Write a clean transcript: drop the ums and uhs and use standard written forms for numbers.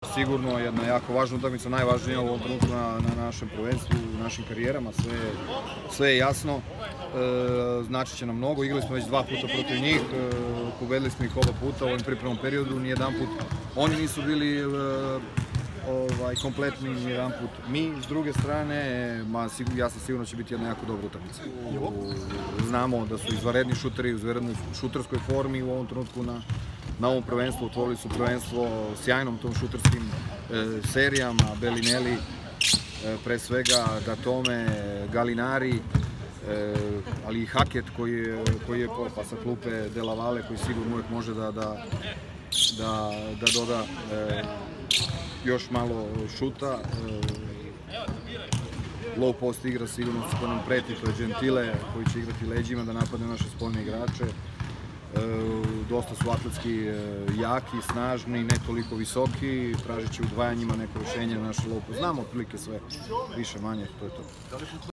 Sigurno jedna jako važna utakmica, najvažnija u ovom trenutku na našem prvenstvu, u našim karijerama, sve je jasno. Znači će nam mnogo, igrali smo već 2 puta protiv njih, pobedili smo ih oba puta u ovom pripremnom periodu, nijedan put oni nisu bili kompletni, nijedan put mi. S druge strane, ja sam sigurno da će biti jedna jako dobra utakmica. Znamo da su izvanredni šuteri u izvanrednoj šuterskoj formi u ovom trenutku na ovom prvenstvu, otvorili su prvenstvo sjajnom tom šuterskim serijama, Bellinelli, pre svega Datome, Gallinari, ali i Hackett koji je pa sa klupe Della Valle koji sigurno uvijek može da doda još malo šuta. Low post igra sigurno ko nam preti, to je Gentile koji će igrati leđima da napadne naše spoljne igrače. Dosta su atletski jaki, snažni, ne toliko visoki, tražit će udvajanjima neko rješenje na naše low post. Znamo otprilike sve, više manje, to je to.